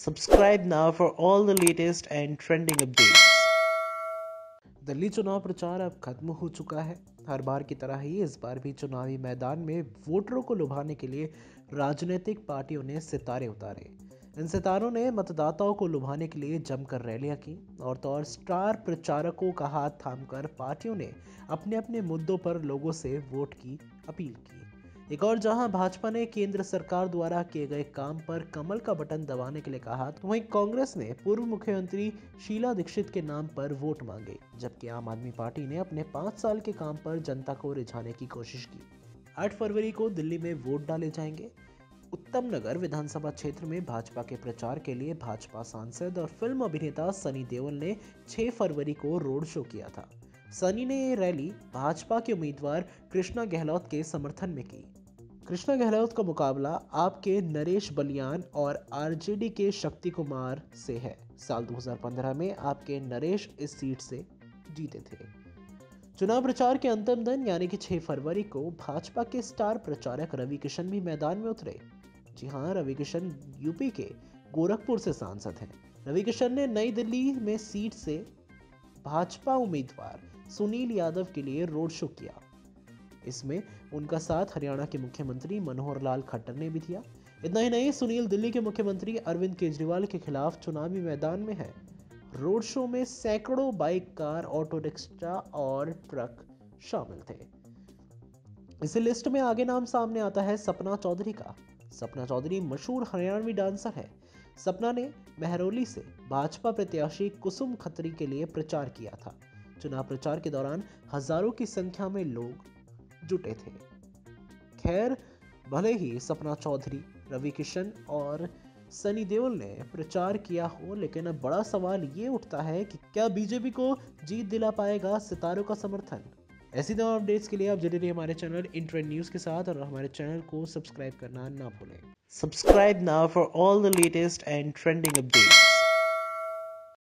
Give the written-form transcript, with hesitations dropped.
Subscribe now for all the latest and trending updates. Delhi चुनाव प्रचार अब खत्म हो चुका है। हर बार की तरह ही इस बार भी चुनावी मैदान में वोटरों को लुभाने के लिए राजनीतिक पार्टियों ने सितारे उतारे। इन सितारों ने मतदाताओं को लुभाने के लिए जमकर रैलियां की और स्टार प्रचारकों का हाथ थामकर पार्टियों ने अपने अपने मुद्दों पर लोगों से वोट की अपील की। एक और जहां भाजपा ने केंद्र सरकार द्वारा किए गए काम पर कमल का बटन दबाने के लिए कहा, तो वहीं कांग्रेस ने पूर्व मुख्यमंत्री शीला दीक्षित के नाम पर वोट मांगे, जबकि आम आदमी पार्टी ने अपने 5 साल के काम पर जनता को रिझाने की कोशिश की। 8 फरवरी को दिल्ली में वोट डाले जाएंगे। उत्तम नगर विधानसभा क्षेत्र में भाजपा के प्रचार के लिए भाजपा सांसद और फिल्म अभिनेता सनी देओल ने 6 फरवरी को रोड शो किया था। सनी ने ये रैली भाजपा के उम्मीदवार कृष्णा गहलोत के समर्थन में की। कृष्णा गहलोत का मुकाबला आपके नरेश बलियान और आरजेडी के शक्ति कुमार से है। साल 2015 में आपके नरेश इस सीट से जीते थे। चुनाव प्रचार के अंतिम दिन यानी कि 6 फरवरी को भाजपा के स्टार प्रचारक रवि किशन भी मैदान में उतरे। जी हां, रवि किशन यूपी के गोरखपुर से सांसद हैं। रवि किशन ने नई दिल्ली में सीट से भाजपा उम्मीदवार सुनील यादव के लिए रोड शो किया। इसमें उनका साथ हरियाणा के मुख्यमंत्री मनोहर लाल खट्टर ने भी दिया। इतना ही नहीं, सुनील दिल्ली के मुख्यमंत्री अरविंद केजरीवाल के खिलाफ चुनावी मैदान में है। रोड शो में सैकड़ों बाइक, कार, ऑटो रिक्शा और ट्रक शामिल थे। इसी लिस्ट में आगे नाम सामने आता है सपना चौधरी का। सपना चौधरी मशहूर हरियाणवी डांसर है। सपना ने महरौली से भाजपा प्रत्याशी कुसुम खत्री के लिए प्रचार किया था। चुनाव प्रचार के दौरान हजारों की संख्या में लोग जुटे थे। खैर, भले ही सपना चौधरी, रवि किशन और सनी देओल ने प्रचार किया हो, लेकिन अब बड़ा सवाल ये उठता है कि क्या बीजेपी को जीत दिला पाएगा सितारों का समर्थन। ऐसी तमाम अपडेट्स के लिए आप जुड़े रहिए हमारे चैनल इन ट्रेंड न्यूज के साथ और हमारे चैनल को सब्सक्राइब करना ना भूलें। Subscribe now for all the latest and trending updates.